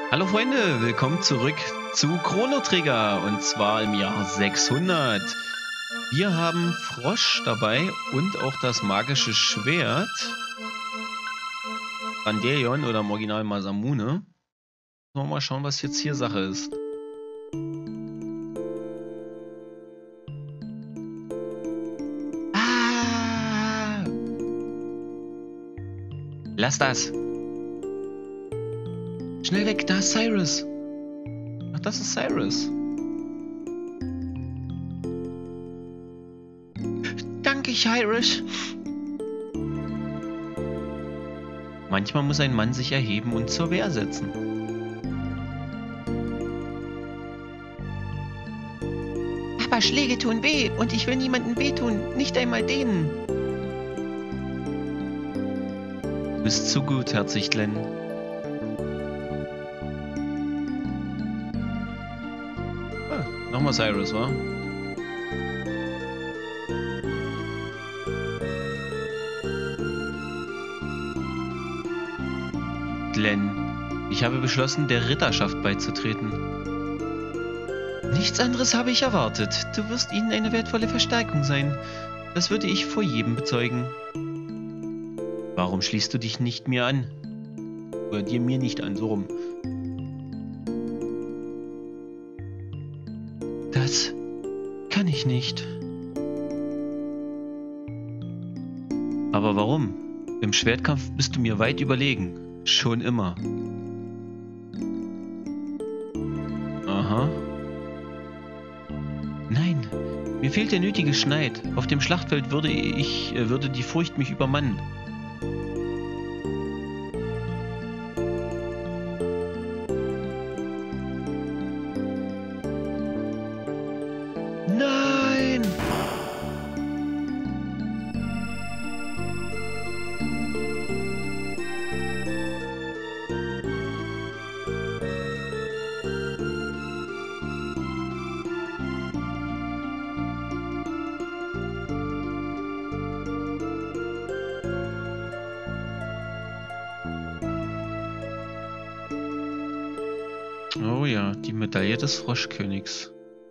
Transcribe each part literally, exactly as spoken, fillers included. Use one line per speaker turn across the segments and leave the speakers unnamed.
Hallo Freunde, willkommen zurück zu Chrono Trigger und zwar im Jahr sechshundert. Wir haben Frosch dabei und auch das magische Schwert. Randelion oder im Original Masamune. Wollen wir mal schauen, was jetzt hier Sache ist. Ah! Lass das! Schnell weg, da ist Cyrus. Ach, das ist Cyrus. Danke, Cyrus. Manchmal muss ein Mann sich erheben und zur Wehr setzen. Aber Schläge tun weh und ich will niemandem wehtun, nicht einmal denen. Du bist zu gutherzig, Glenn. Nochmal Cyrus, wa? Glenn, ich habe beschlossen, der Ritterschaft beizutreten. Nichts anderes habe ich erwartet. Du wirst ihnen eine wertvolle Verstärkung sein. Das würde ich vor jedem bezeugen. Warum schließt du dich nicht mir an? Oder dir mir nicht an, so rum. Das kann ich nicht. Aber warum? Im Schwertkampf bist du mir weit überlegen. Schon immer. Aha. Nein, mir fehlt der nötige Schneid. Auf dem Schlachtfeld würde ich, würde die Furcht mich übermannen. Nein! Oh ja, die Medaille des Froschkönigs.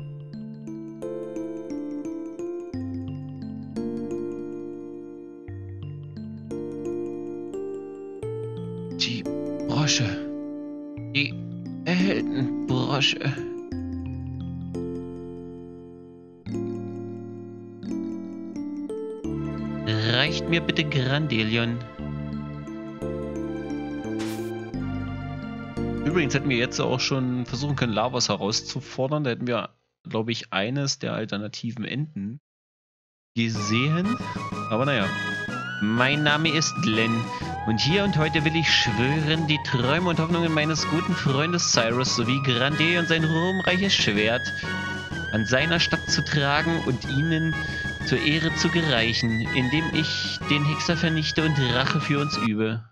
Die Brosche. Die Heldenbrosche. Reicht mir bitte Grandelion. Übrigens hätten wir jetzt auch schon versuchen können, Lavos herauszufordern. Da hätten wir, glaube ich, eines der alternativen Enden gesehen. Aber naja. Mein Name ist Glenn. Und hier und heute will ich schwören, die Träume und Hoffnungen meines guten Freundes Cyrus sowie Grandelion sein ruhmreiches Schwert an seiner Stadt zu tragen und ihnen zur Ehre zu gereichen, indem ich den Hexer vernichte und Rache für uns übe.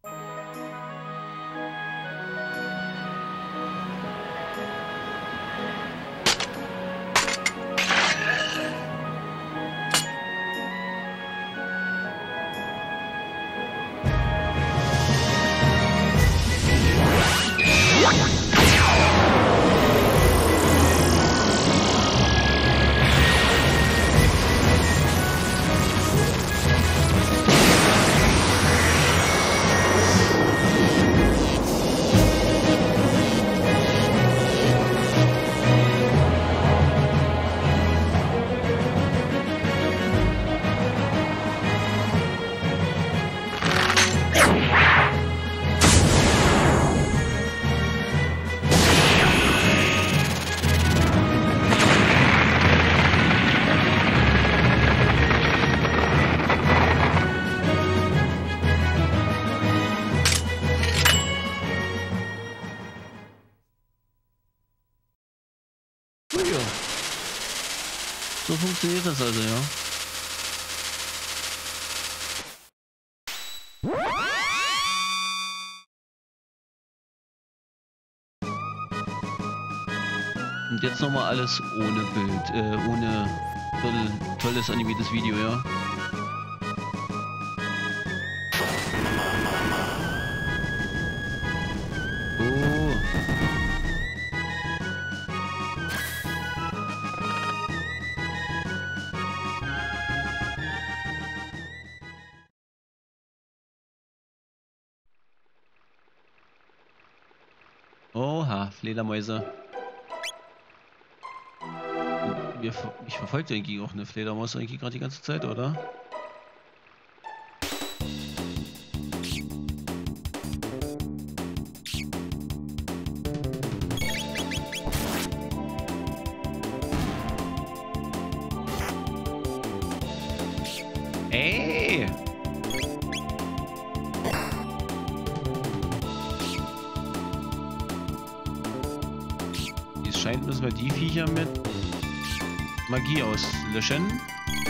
So funktioniert das also, ja. Und jetzt nochmal alles ohne Bild, äh, ohne tolle, tolles animiertes Video, ja. Oh. Oha, Fledermäuse. Mir, mich verfolgt irgendwie auch eine Fledermaus irgendwie gerade die ganze Zeit, oder? Ey! Es scheint, müssen wir die Viecher mit Magie auslöschen.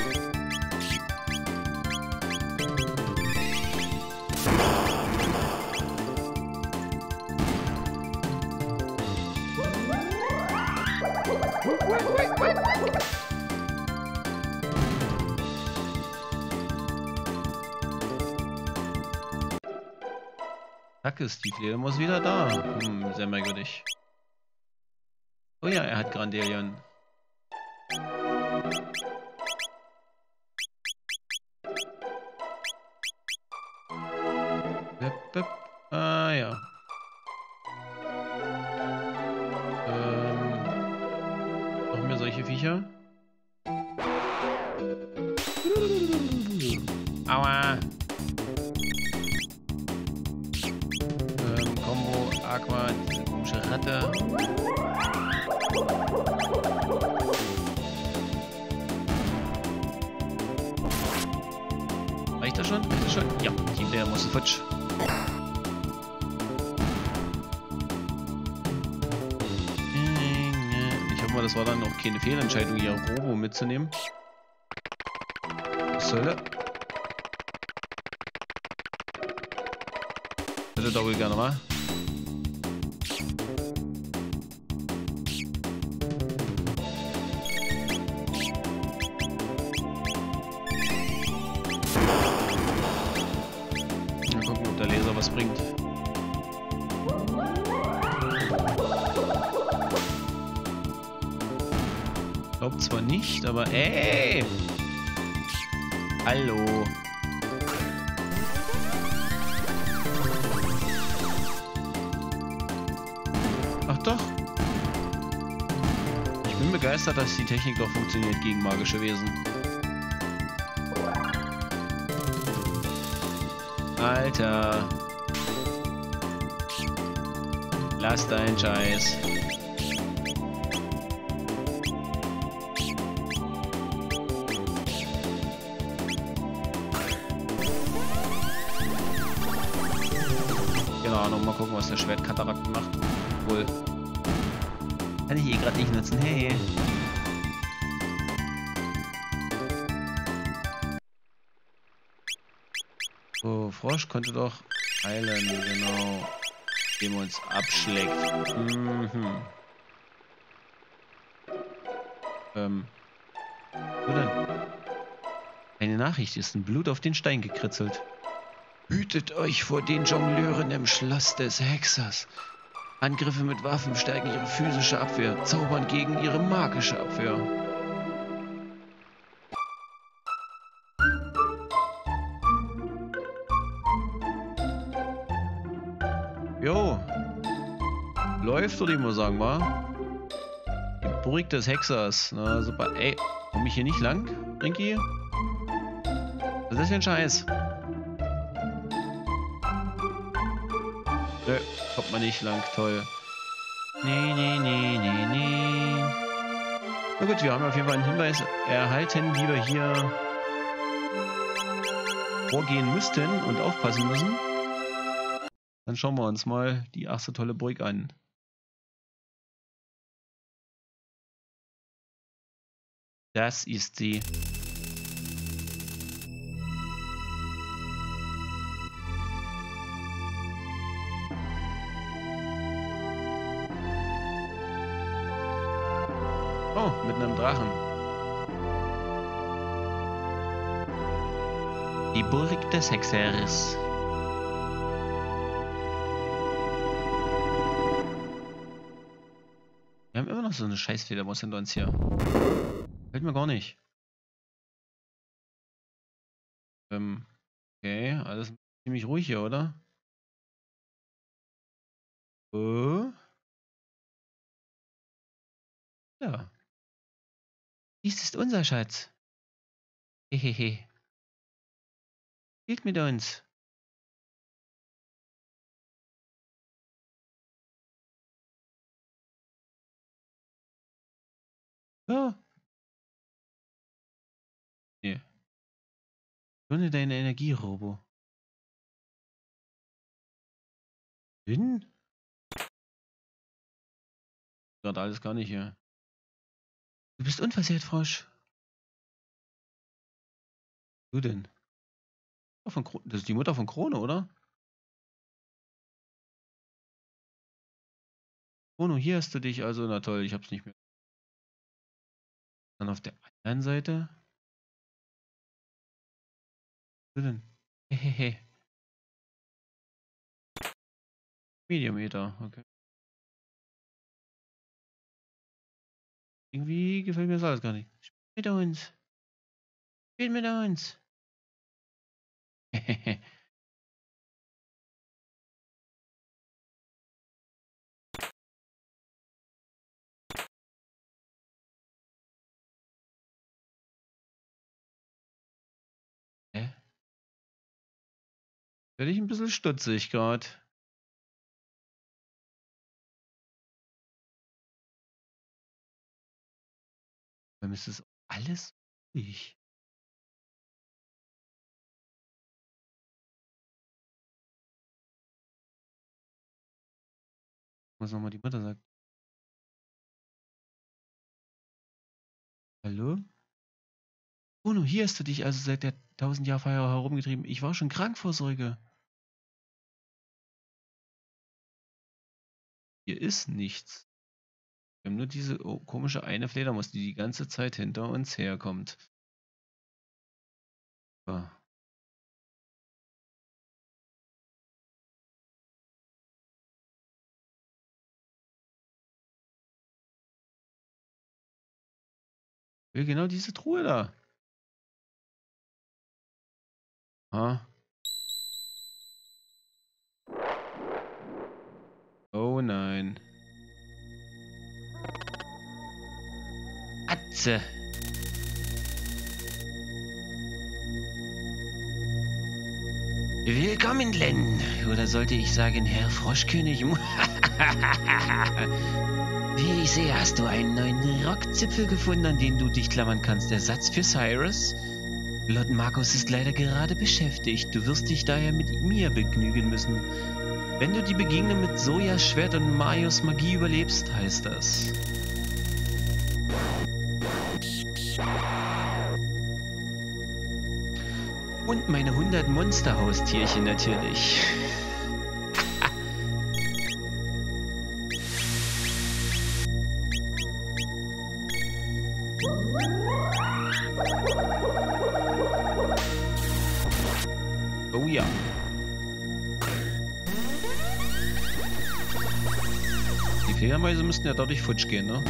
Zack, ist die Fledermaus wieder da. Hm, sehr merkwürdig. Oh ja, er hat Grandelion. Bip, bip. Ah ja. Ähm, noch mehr solche Viecher. Aua. Ähm, Combo, Aqua, diese komische Ratte. Reicht das schon? Reicht das schon? Ja, die Fledermaus ist futsch. Ich hoffe mal, das war dann auch keine Fehlentscheidung, hier Robo mitzunehmen. Sölle. Bitte doppel gerne mal. Mal gucken, ob der Laser was bringt. Glaub zwar nicht, aber ey! Hallo! Ach doch! Ich bin begeistert, dass die Technik doch funktioniert gegen magische Wesen. Alter! Lass deinen Scheiß! Keine Ahnung, mal gucken, was der Schwertkataract macht. Wohl. Kann ich eh gerade nicht nutzen. Hey. So, Frosch konnte doch heilen, genau. Indem er uns abschlägt. Mhm. Ähm. Wo denn? Eine Nachricht ist ein Blut auf den Stein gekritzelt. Hütet euch vor den Jongleuren im Schloss des Hexers. Angriffe mit Waffen stärken ihre physische Abwehr, zaubern gegen ihre magische Abwehr. Jo. Läuft, würde ich mal sagen, wa? Die Burg des Hexers. Na super. Ey, komm ich hier nicht lang, Rinky? Was ist das für ein Scheiß? Nö, kommt man nicht lang, toll. Nee, nee, nee, nee, nee. Na gut, wir haben auf jeden Fall einen Hinweis erhalten, wie wir hier vorgehen müssten und aufpassen müssen. Dann schauen wir uns mal die ach so tolle Burg an. Das ist sie. Oh, mit einem Drachen. Die Burg des Hexers. Wir haben immer noch so eine Scheißfledermaus hinter uns hier. Fällt mir gar nicht. Ähm, okay, alles ziemlich ruhig hier, oder? Oh. Ja. Dies ist unser Schatz. Hehehe. Spielt mit uns. Ja. Nee. Ohne deine Energie, Robo. Bin? Gerade alles gar nicht hier. Du bist unversehrt, Frosch. Du denn? Von Kro- Das ist die Mutter von Krone, oder? Chrono, hier hast du dich also. Na toll, ich hab's nicht mehr. Dann auf der anderen Seite. Was denn? Hehehe. Mediameter, okay. Irgendwie gefällt mir das alles gar nicht. Spiel mit uns. Spiel mit uns. Hehehe. Hä? Werde ich ein bisschen stutzig gerade. Dann ist das alles ruhig. Was nochmal die Mutter sagt. Hallo? Bruno, hier hast du dich also seit der tausend Jahr Feier herumgetrieben. Ich war schon krank vor Sorge. Hier ist nichts. Wir haben nur diese oh, komische eine Fledermaus, die die ganze Zeit hinter uns herkommt. So. Ich will genau diese Truhe da. Ha? Oh nein. Atze. Willkommen, Len. Oder sollte ich sagen, Herr Froschkönig? Wie ich sehe, hast du einen neuen Rockzipfel gefunden, an den du dich klammern kannst. Ersatz für Cyrus? Lord Markus ist leider gerade beschäftigt. Du wirst dich daher mit mir begnügen müssen. Wenn du die Begegnung mit Sojas Schwert und Marios Magie überlebst, heißt das. Und meine hundert Monsterhaustierchen natürlich. Oh ja. Die Fledermäuse müssten ja dadurch futsch gehen, ne?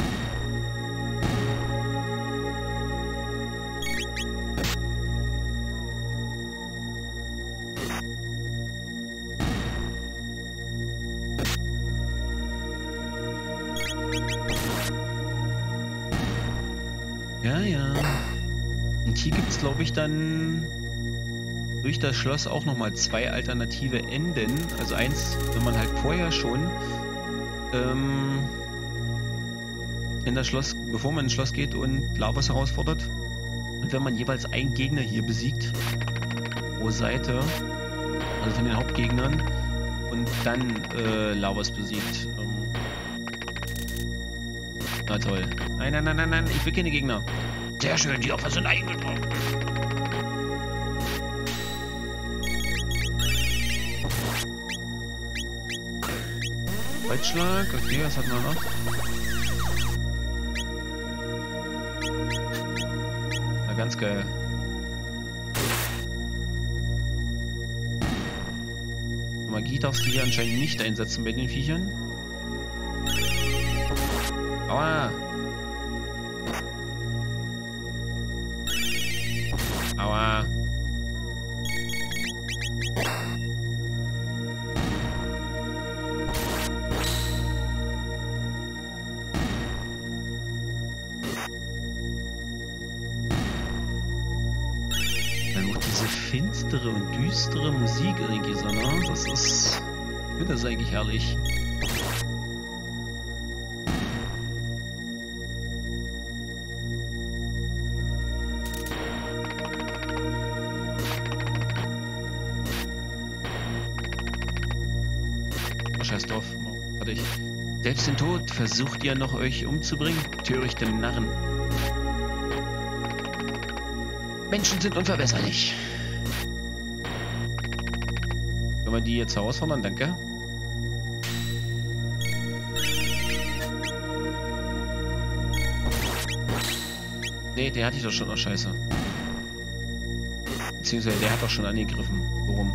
Ja, ja. Und hier gibt es, glaube ich, dann durch das Schloss auch nochmal zwei alternative Enden. Also eins, wenn man halt vorher schon ähm, in das Schloss, bevor man ins Schloss geht und Lavos herausfordert. Und wenn man jeweils einen Gegner hier besiegt, pro Seite, also von den Hauptgegnern, und dann äh, Lavos besiegt. Ähm, na toll. Nein, nein, nein, nein, nein, ich will keine Gegner. Sehr schön, die Opfer sind eingetroffen. Weitschlag, okay, was hatten wir noch? Na, ganz geil. Magie darfst du hier anscheinend nicht einsetzen bei den Viechern. Aua! Aua! finstere und düstere Musik irgendwie so, ne? Das ist... Ich finde das eigentlich herrlich. Oh, scheiß drauf. Warte ich. Selbst den Tod versucht ihr noch euch umzubringen? Törichte Narren. Menschen sind unverbesserlich. Können wir die jetzt herausfordern? Danke. Nee, der hatte ich doch schon. Oh, scheiße. Beziehungsweise der hat doch schon angegriffen. Warum?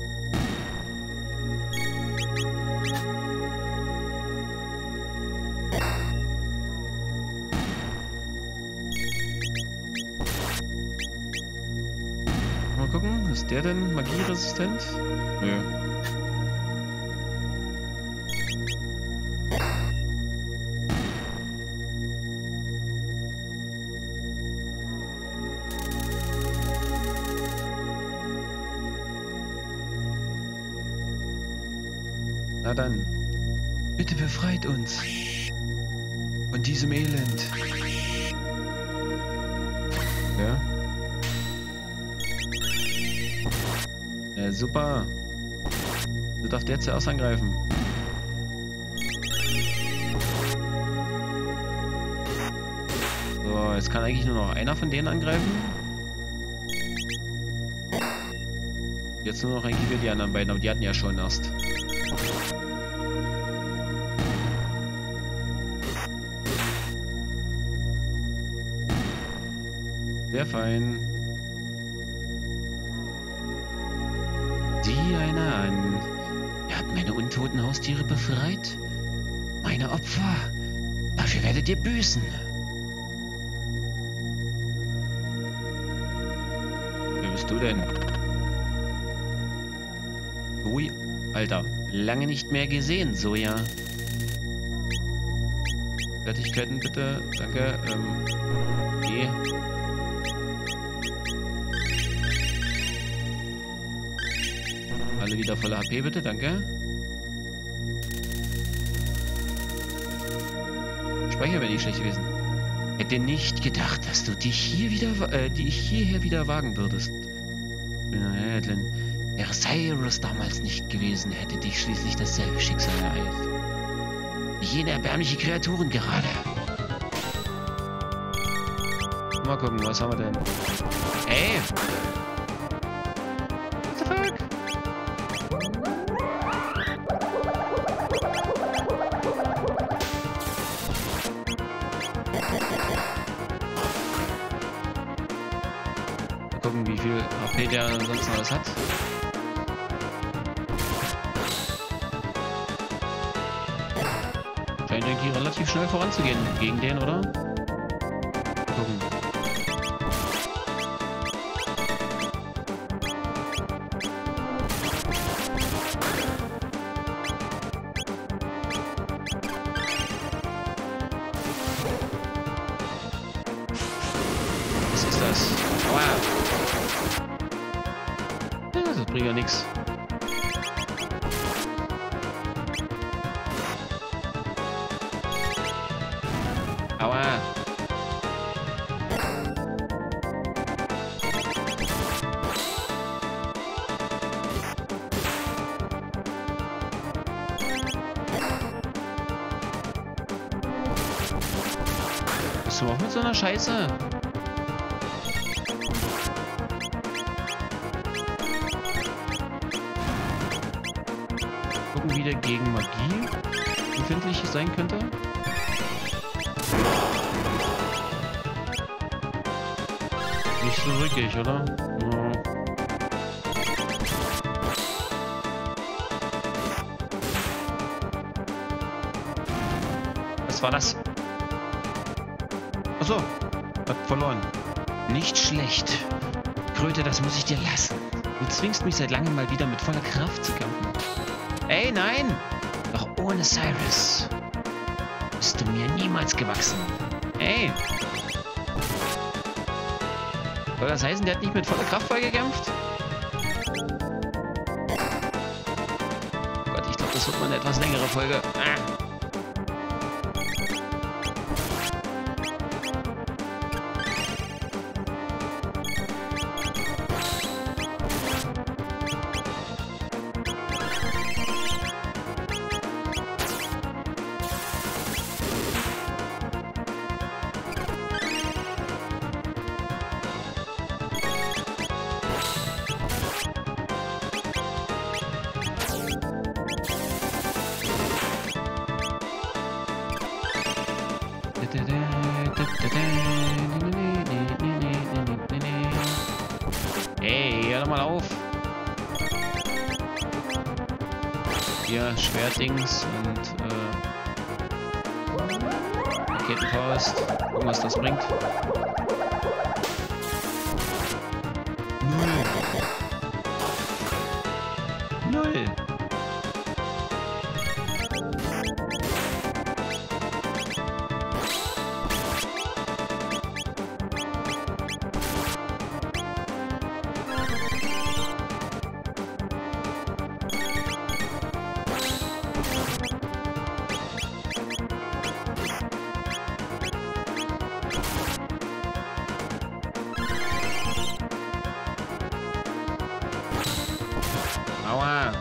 Mal gucken, ist der denn magieresistent? Nö. Na dann, bitte befreit uns von diesem Elend. Ja? Ja, super. Du darfst der zuerst angreifen. So, jetzt kann eigentlich nur noch einer von denen angreifen. Jetzt nur noch eigentlich für die anderen beiden, aber die hatten ja schon erst. Sehr fein. Sieh einer an. Ihr habt meine untoten Haustiere befreit? Meine Opfer. Dafür werdet ihr büßen. Wer bist du denn? Ui, Alter. Lange nicht mehr gesehen, Soja. Fertigkeiten bitte. Danke. Ähm, okay. Alle wieder voller H P bitte, danke. Speicher wäre nicht schlecht gewesen. Hätte nicht gedacht, dass du dich hier wieder, äh, dich hierher wieder wagen würdest. Wäre Cyrus damals nicht gewesen, hätte dich schließlich dasselbe Schicksal ereilt. Wie jene erbärmliche Kreaturen gerade. Mal gucken, was haben wir denn? Ey! What the fuck? Mal gucken, wie viel H P der ansonsten alles hat. Scheint irgendwie relativ schnell voranzugehen gegen den, oder? Mal gucken. Was ist das? Aua! Ja, das bringt ja nichts. Aua! Bist du auch mit so einer Scheiße? Gucken, wie der gegen Magie empfindlich sein könnte. Nicht so wirklich, oder? Ja. Was war das? Achso, hat verloren. Nicht schlecht. Kröte, das muss ich dir lassen. Du zwingst mich seit langem mal wieder mit voller Kraft zu kämpfen. Ey, nein! Doch ohne Cyrus bist du mir niemals gewachsen. Ey! Soll das heißen, der hat nicht mit voller Kraft voll gekämpft? das wird mal eine etwas längere Folge. Ah. Hey, hör doch mal auf. Hier, Schwertdings und äh, Raketenfaust. Gucken, was das bringt. Null. Null. Aua.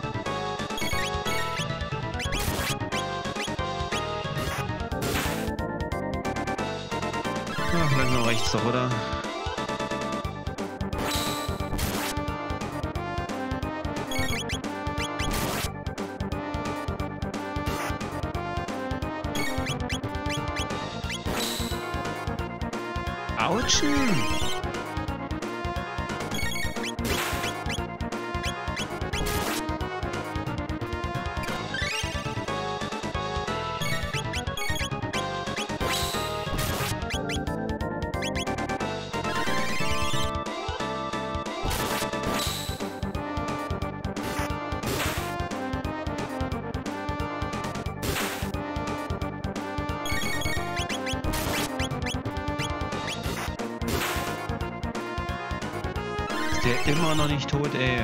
Ach, langsam reicht's doch, oder? Autschen! Der immer noch nicht tot, ey.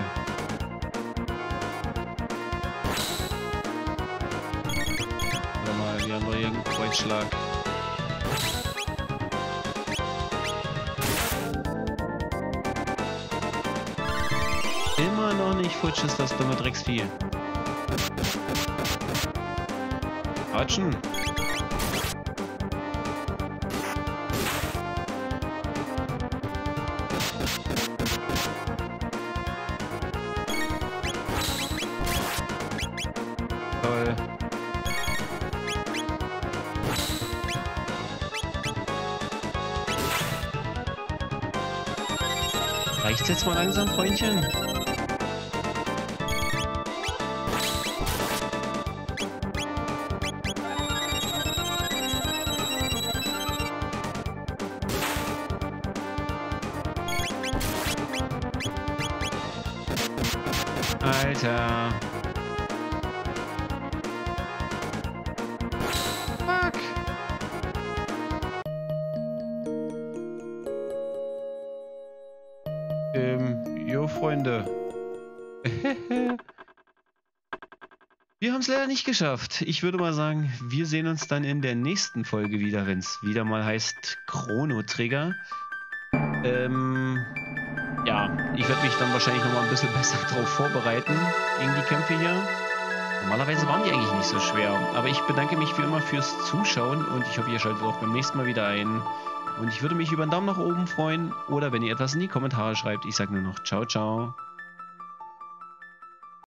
Warte mal, wir haben doch hier einen Kreuzschlag. Immer noch nicht futsch ist das dumme Drecksvieh. Ratschen. Toll. Reicht's jetzt mal langsam, Freundchen? Alter. Fuck. Ähm, jo, Freunde. Wir haben es leider nicht geschafft. Ich würde mal sagen, wir sehen uns dann in der nächsten Folge wieder, wenn es wieder mal heißt Chrono Trigger. Ähm... Ja, ich werde mich dann wahrscheinlich noch mal ein bisschen besser drauf vorbereiten gegen die Kämpfe hier. Normalerweise waren die eigentlich nicht so schwer. Aber ich bedanke mich wie immer fürs Zuschauen und ich hoffe, ihr schaltet auch beim nächsten Mal wieder ein. Und ich würde mich über einen Daumen nach oben freuen oder wenn ihr etwas in die Kommentare schreibt. Ich sage nur noch ciao, ciao.